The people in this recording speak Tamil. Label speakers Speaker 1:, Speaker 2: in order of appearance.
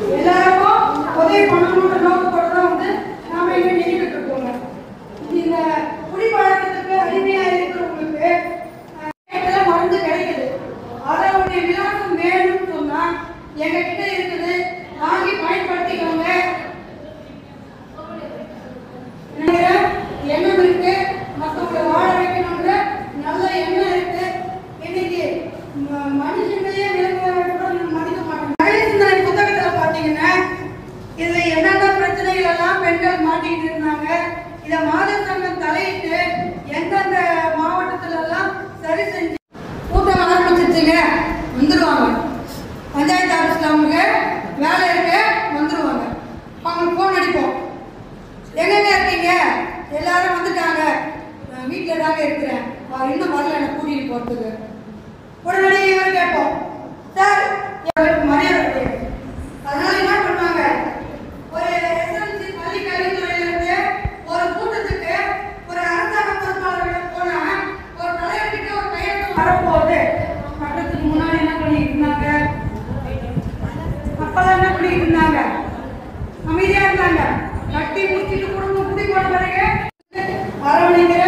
Speaker 1: எல்லாருக்கும் உதவி பண்ணணுன்ற நோக்கத்தோட தான் வந்து நாம இங்க நினைக்கிட்டு இருக்கோங்க. இந்த குடிப்பழக்கத்துக்கு அடிமையா இருக்கிறவங்களுக்கு மருந்து கிடைக்குது. அதனுடைய விலாசம் வேணும்னு சொன்னா எங்க கிட்ட இருக்குது, வாங்கி பயன்படுத்திக்கோங்க. எண்ணம் இருக்கு, மற்றவங்களை வாழ வைக்கணும்ன்ற நல்ல எண்ணம் இருக்கு. இன்னைக்கு மனுஷங்களையே மதிக்க மாட்டாங்க. பழைய சிந்தனை புத்தகத்துல பாத்தீங்கன்னா இதுல என்னென்ன பிரச்சனைகள் எல்லாம் பெண்கள் மாட்டிக்கிட்டு இருந்தாங்க. இதை மாதர் சங்கம் தலையிட்டு எந்தெந்த மாவட்டத்துல எல்லாம் சரி செஞ்சு கூட்டம் ஆரம்பிச்சிருச்சுங்க. வந்துடுவாங்க, பஞ்சாயத்து ஆஃபீஸ்ல அவங்களுக்கு வேலை இருக்கு, வந்துடுவாங்க. அவங்களுக்கு போன் அடிப்போம், எங்கெங்க இருக்கீங்க? எல்லாரும் வந்துட்டாங்க, நான் வீட்டில் தாங்க இருக்கிறேன், இன்னும் வரல, எனக்கு கூட்டிகிட்டு போகிறதுக்கு. உடனடியே இவர் கேட்போம், சார் மரியாதை கிடையாது. அதனால என்ன பண்ணுவாங்க, ஒரு எஸ்எல்சி பள்ளி கல்வித்துறையிலிருந்து ஒரு கூட்டத்துக்கு ஒரு அரசாங்க பொறுப்பாளர்கள் போனா ஒரு தலைவர்கிட்ட ஒரு கையெழுத்து வரப்போகுது. கட்டத்துக்கு முன்னாடி என்ன பண்ணிட்டு இருந்தாங்க, அப்பெல்லாம் என்ன பண்ணிட்டு இருந்தாங்க, அமைதியா இருந்தாங்க. கட்டி முடிச்சுட்டு குடும்பம் குடி போன பிறகு அரவணைக்கிற